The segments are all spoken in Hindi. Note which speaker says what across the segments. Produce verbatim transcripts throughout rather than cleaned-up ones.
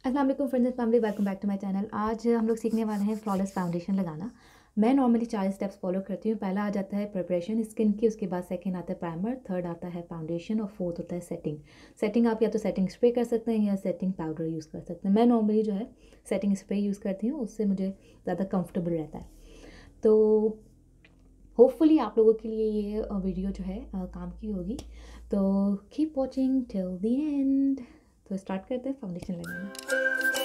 Speaker 1: अस्सलाम वालेकुम friends and family, welcome back to my channel. आज हम लोग सीखने वाले हैं फ्लॉलेस फाउंडेशन लगाना। मैं नॉर्मली चार स्टेप्स फॉलो करती हूँ। पहला आ जाता है प्रिपरेशन स्किन की, उसके बाद सेकंड आता है प्राइमर, थर्ड आता है फाउंडेशन और फोर्थ होता है सेटिंग। सेटिंग आप या तो सेटिंग स्प्रे कर सकते हैं या सेटिंग पाउडर यूज़ कर सकते हैं। मैं नॉर्मली जो है सेटिंग स्प्रे यूज़ करती हूँ, उससे मुझे ज़्यादा कंफर्टेबल रहता है। तो होपफुली आप लोगों के लिए ये वीडियो जो है अ, काम की होगी। तो keep watching till the end. तो स्टार्ट करते हैं फाउंडेशन लगाना।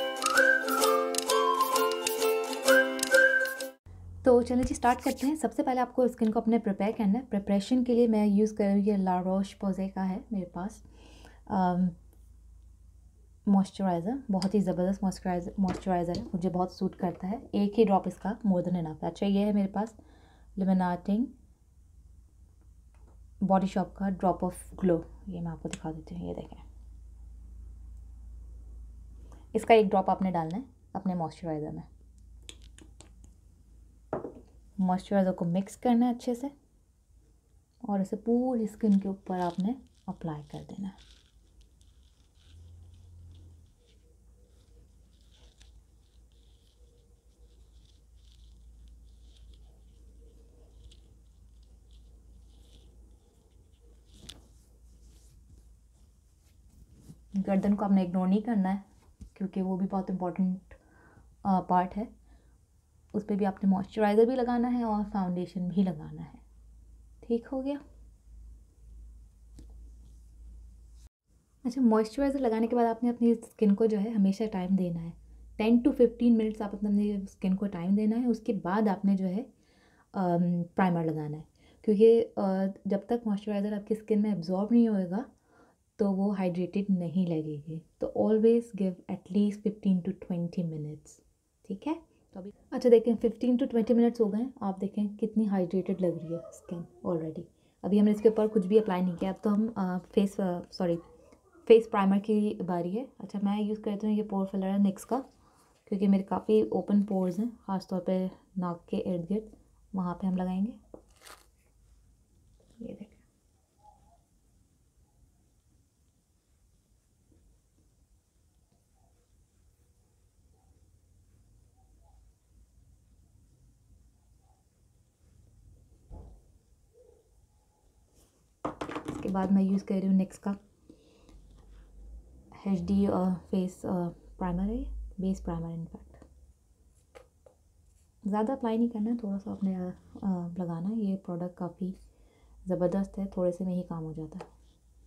Speaker 1: तो चलिए जी स्टार्ट करते हैं। सबसे पहले आपको स्किन को अपने प्रिपेयर करना है। प्रिपरेशन के लिए मैं यूज़ कर रही हूँ, ला रोश पोज़े का है मेरे पास मॉइस्चराइज़र। बहुत ही ज़बरदस्त मॉइस्चराइज़र मॉइस्चराइज़र है, मुझे बहुत सूट करता है। एक ही ड्रॉप इसका मोर देन इनफ है। अच्छा, ये है मेरे पास लिमिनाटिंग बॉडी शॉप का ड्रॉप ऑफ ग्लो। ये मैं आपको दिखा देती हूँ, ये देखें। इसका एक ड्रॉप आपने डालना है अपने मॉइस्चराइज़र में। मॉइस्चराइज़र को मिक्स करना है अच्छे से और इसे पूरी स्किन के ऊपर आपने अप्लाई कर देना है। गर्दन को आपने इग्नोर नहीं करना है क्योंकि वो भी बहुत इम्पोर्टेंट पार्ट है। उस पर भी आपने मॉइस्चराइज़र भी लगाना है और फाउंडेशन भी लगाना है। ठीक हो गया। अच्छा, मॉइस्चराइज़र लगाने के बाद आपने अपनी स्किन को जो है हमेशा टाइम देना है। टेन टू फिफ्टीन मिनट्स आप अपने स्किन को टाइम देना है। उसके बाद आपने जो है प्राइमर लगाना है, क्योंकि अ, जब तक मॉइस्चराइज़र आपकी स्किन में एब्जॉर्ब नहीं होएगा तो वो हाइड्रेटेड नहीं लगेगी। तो always give at least fifteen to twenty minutes. ठीक है। तो अभी अच्छा देखें, फिफ्टीन टू ट्वेंटी मिनट्स हो गए हैं। आप देखें कितनी हाइड्रेटेड लग रही है स्किन ऑलरेडी। अभी हमने इसके ऊपर कुछ भी अप्लाई नहीं किया। अब तो हम आ, फेस सॉरी फेस प्राइमर की बारी है। अच्छा, मैं यूज़ करती हूँ ये पोर फिलर है निक्स का, क्योंकि मेरे काफ़ी ओपन पोर्स हैं, ख़ासतौर पे नाक के इर्द गिर्द। वहाँ पे हम लगाएंगे। ये देखें। इसके बाद मैं यूज़ कर रही हूँ निक्स का एच डी फेस प्राइमर है, बेस प्राइमर इनफैक्ट। ज़्यादा अप्लाई नहीं करना है, थोड़ा सा अपने लगाना है। ये प्रोडक्ट काफ़ी ज़बरदस्त है, थोड़े से में ही काम हो जाता है।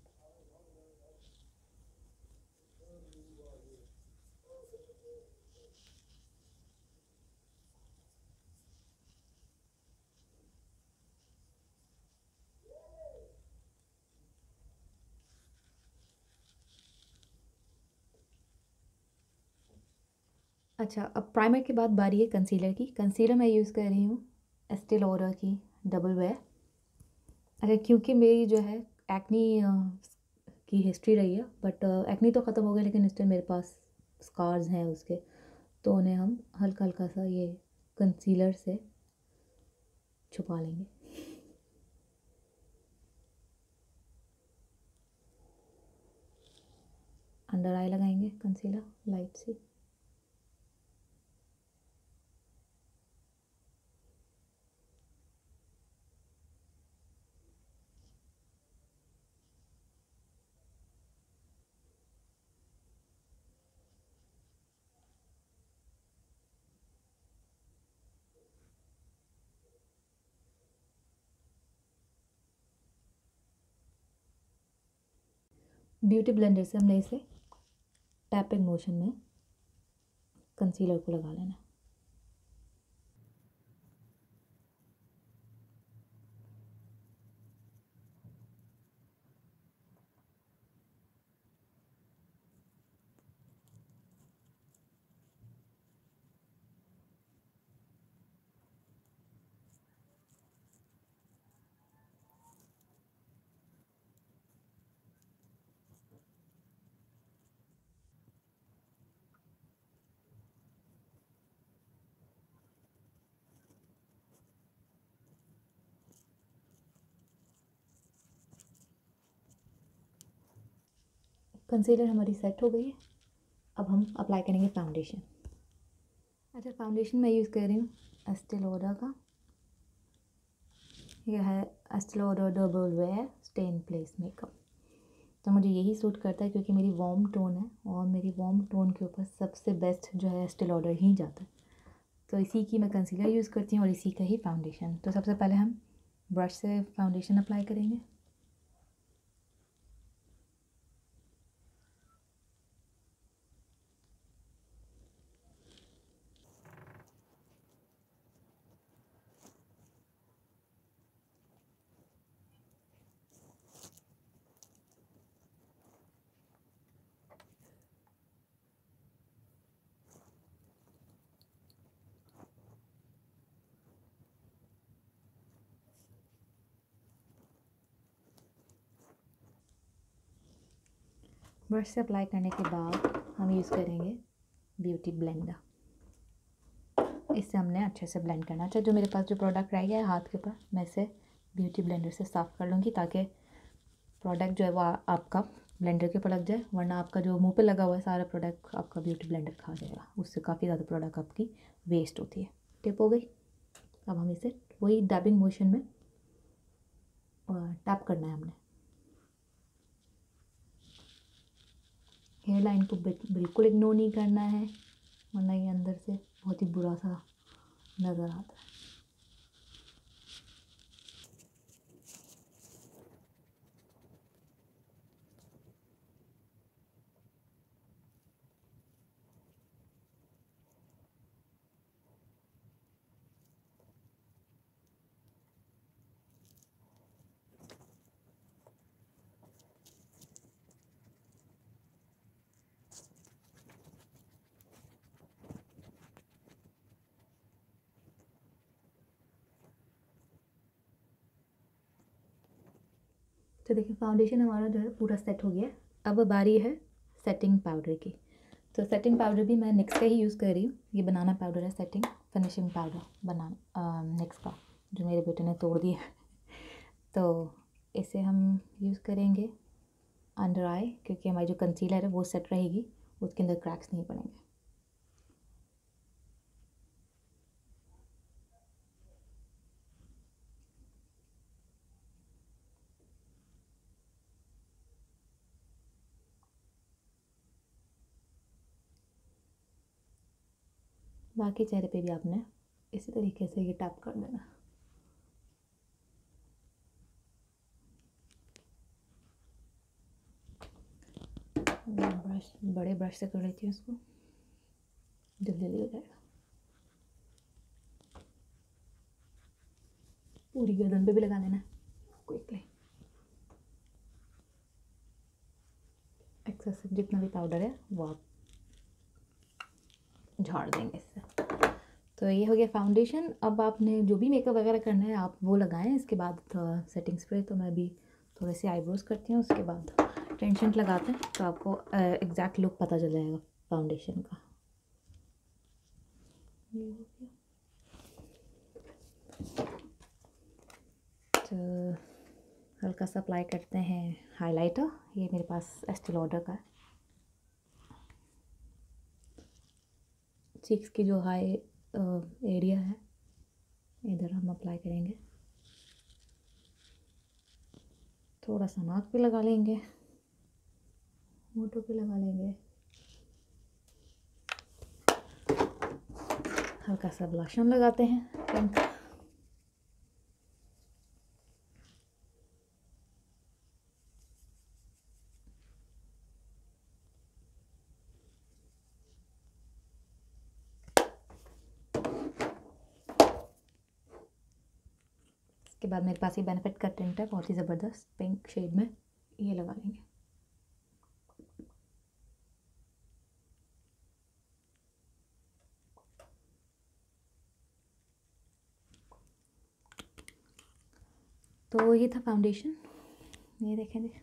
Speaker 1: अच्छा, अब प्राइमर के बाद बारी है कंसीलर की। कंसीलर मैं यूज़ कर रही हूँ एस्टे लॉडर की डबल वेयर। अच्छा, क्योंकि मेरी जो है एक्नी की हिस्ट्री रही है, बट एक्नी तो ख़त्म हो गया लेकिन स्टिल मेरे पास स्कार्स हैं उसके। तो उन्हें हम हल्का हल्का सा ये कंसीलर से छुपा लेंगे। अंडर आई लगाएंगे concealer light C. Beauty blender से हमने इसे टैपिंग मोशन में कंसीलर को लगा लेना। कंसीलर हमारी सेट हो गई है। अब हम अप्लाई करेंगे फाउंडेशन। अच्छा, फाउंडेशन मैं यूज़ कर रही हूँ एस्टे लॉडर का, यह है Estee Lauder double wear stay in place makeup. तो मुझे यही सूट करता है क्योंकि मेरी वार्म टोन है और मेरी वार्म टोन के ऊपर सबसे बेस्ट जो है एस्टे लॉडर ही जाता है। तो इसी की मैं कंसीलर यूज़ करती हूँ और इसी का ही फाउंडेशन। तो सबसे पहले हम ब्रश से फाउंडेशन अप्लाई करेंगे। ब्रश से अप्लाई करने के बाद हम यूज़ करेंगे ब्यूटी ब्लेंडर। इससे हमने अच्छे से ब्लेंड करना। अच्छा, जो मेरे पास जो प्रोडक्ट रह गया है हाथ के ऊपर, मैं इसे ब्यूटी ब्लेंडर से साफ़ कर लूँगी ताकि प्रोडक्ट जो है वो आपका ब्लेंडर के ऊपर लग जाए, वरना आपका जो मुंह पे लगा हुआ है सारा प्रोडक्ट आपका ब्यूटी ब्लेंडर खा जाएगा, उससे काफ़ी ज़्यादा प्रोडक्ट आपकी वेस्ट होती है। टिप हो गई। अब हम इसे वही डैबिंग मोशन में टैप करना है हमने। हेयर लाइन को बिल्कुल इग्नोर नहीं करना है, वरना ये अंदर से बहुत ही बुरा सा नज़र आता है। तो देखिए फाउंडेशन हमारा जो है पूरा सेट हो गया। अब बारी है सेटिंग पाउडर की। तो सेटिंग पाउडर भी मैं निक्स का ही यूज़ कर रही हूँ। ये बनाना पाउडर है, setting finishing powder banana NYX का, जो मेरे बेटे ने तोड़ दिया है। तो इसे हम यूज़ करेंगे अंडर आई, क्योंकि हमारी जो कंसीलर है वो सेट रहेगी, उसके अंदर क्रैक्स नहीं पड़ेंगे। बाकी चेहरे पे भी आपने इसी तरीके से ये टैप कर देना। ब्रश, बड़े ब्रश से कर लेती हूँ इसको, जल्दी जल्दी हो जाएगा। पूरी गर्दन पे भी लगा देना क्विकली। एक्सेसिव जितना भी पाउडर है वो आप झाड़ देंगे इससे। तो ये हो गया फाउंडेशन। अब आपने जो भी मेकअप वगैरह करना है आप वो लगाएं। इसके बाद सेटिंग स्प्रे, तो मैं भी थोड़े से आईब्रोज करती हूँ, उसके बाद टेंशन लगाते हैं तो आपको एग्जैक्ट लुक पता चल जाएगा फाउंडेशन का। ये हो गया। तो हल्का सा अप्लाई करते हैं हाइलाइटर। ये मेरे पास एस्टे लॉडर का है। चीक्स की जो हाई एरिया है इधर हम अप्लाई करेंगे। थोड़ा सा नाक पे लगा लेंगे, होठों पे लगा लेंगे, हल्का सा ब्लश ऑन लगाते हैं पिंक। इसके बाद मेरे पास ये बेनिफिट का टिंट है, बहुत ही ज़बरदस्त पिंक शेड में, ये लगा लेंगे। तो ये था फाउंडेशन, ये देखें जी,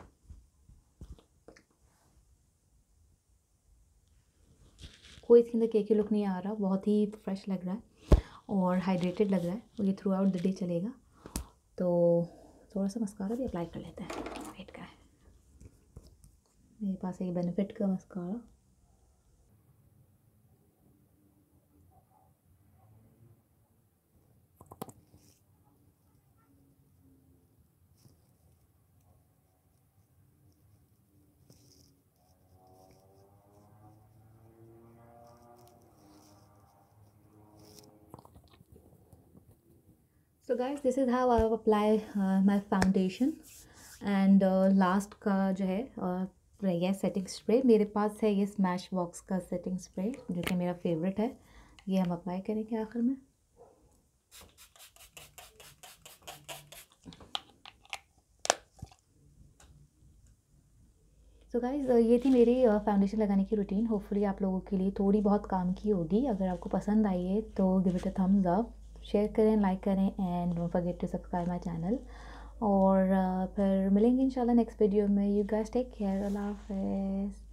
Speaker 1: कोई इसके अंदर केकी लुक नहीं आ रहा, बहुत ही फ्रेश लग रहा है और हाइड्रेटेड लग रहा है, और ये थ्रू आउट द डे चलेगा। तो थोड़ा सा मस्कारा भी अप्लाई कर लेते हैं, वेट का है मेरे पास एक बेनिफिट का mascara. So guys this is how I apply my foundation. And last का जो है uh, रह गया सेटिंग स्प्रे। मेरे पास है ये स्मैश बॉक्स का सेटिंग स्प्रे जो कि मेरा फेवरेट है। ये हम अप्लाई करेंगे आखिर में। सो गाइज़ ये थी मेरी फाउंडेशन लगाने की रूटीन। होपफुली आप लोगों के लिए थोड़ी बहुत काम की होगी। अगर आपको पसंद आई है तो give it a thumbs up, share करें, लाइक करें and don't forget to subscribe my channel. और uh, फिर मिलेंगे इंशाल्लाह नेक्स्ट वीडियो में। यू गाइस टेक केयर, अल्लाह हाफ़िज़।